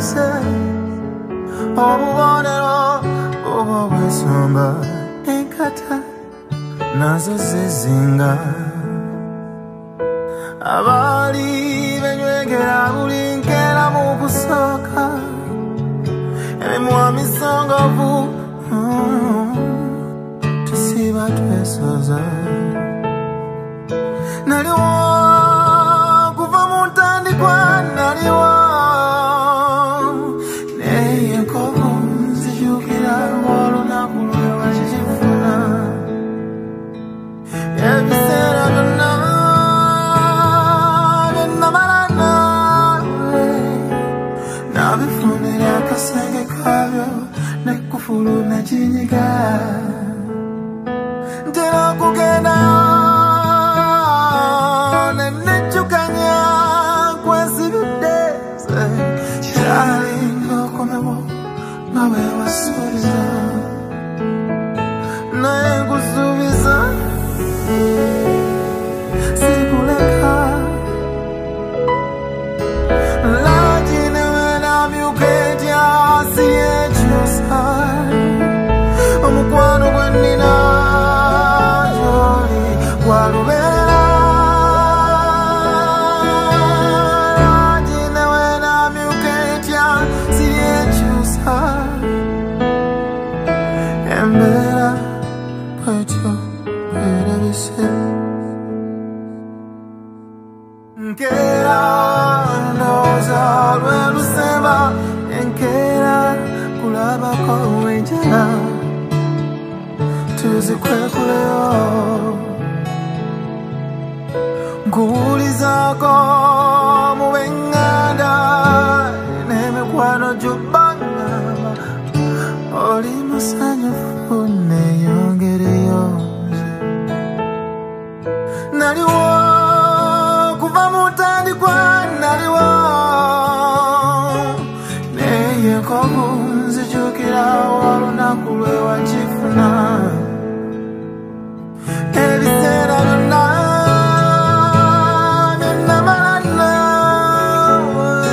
bwese obubonero oba bwesomba enkata nazo zizinga abali benywegera buli nkera mu kusooka emimwa misongovu tusiba twesoza naliwo kuva mu ntandikwa naliwo naye enkovu nzijukira olunaku lwe wakikifuna ebiseera byonna bye namala nawe nabifunira akasenge kabyo nekufulu nakinyiga ntera okugendayo nenejjukanya kwesibidde kiralinga okomewo nga bwe wasuubiza naye nkusuubiza sikuleka lakini wenamyuka etya siyekyusa omukwano gwe nnina gy'oli gwalubeera lakini wenamyuka etya siyekyusa embeera bwetyo bwerebise nkeera ndowooza lwe lusemba enkeera kulabako enjala tuzikwekuleyo nkuwulizaako mu b'eŋŋanda n'emikwano gy'obbangamba oli musanyufu neeyongereyo naliwo kuva mu ntandikwa naliwo naye enkovu nzijukira olunaku lwe wakifuna ebiseera byonna bye namala nawe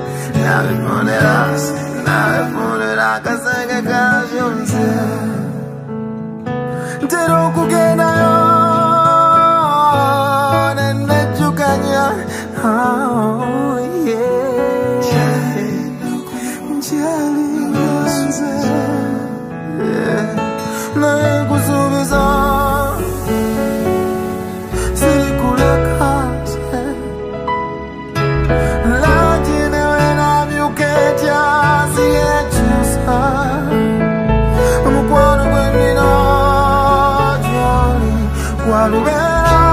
nabifundira akasenge kabyo nze ntera okugendayo nenejjukanya nkyalinga nze naye nkusuubiza sirikuleka nze lakini wenamyuka etya siyekyusa omukwano gwe nnina gy'oli gwalubeera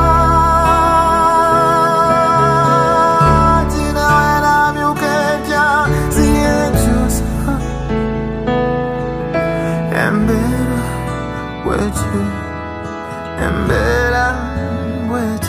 lakini wenamyuka etya siyekyusa embeera bwetyo embeera bwetyo